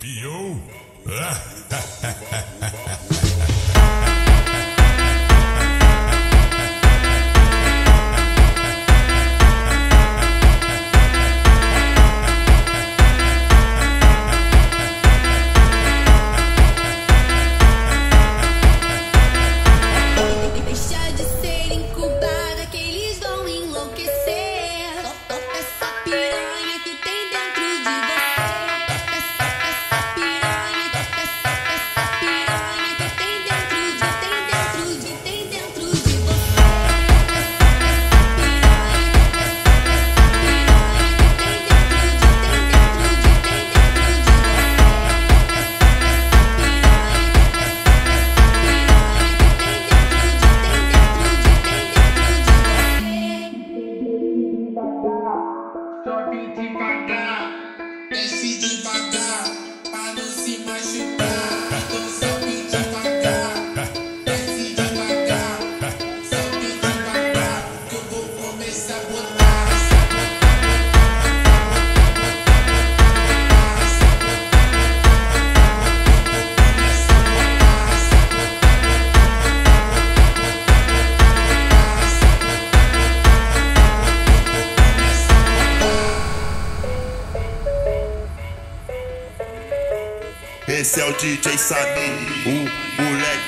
Yo. Deixa de ser incubada que eles vão enlouquecer. Essa piranha que tem dentro de você. Essa piranha que tem dentro de você. Essa piranha que tem dentro de você. Sobe devagar, desce devagar, pra não se machucar. Então sobe devagar, desce devagar, sobe devagar, que eu vou começar a botar. Esse é o DJ Sabino, o moleque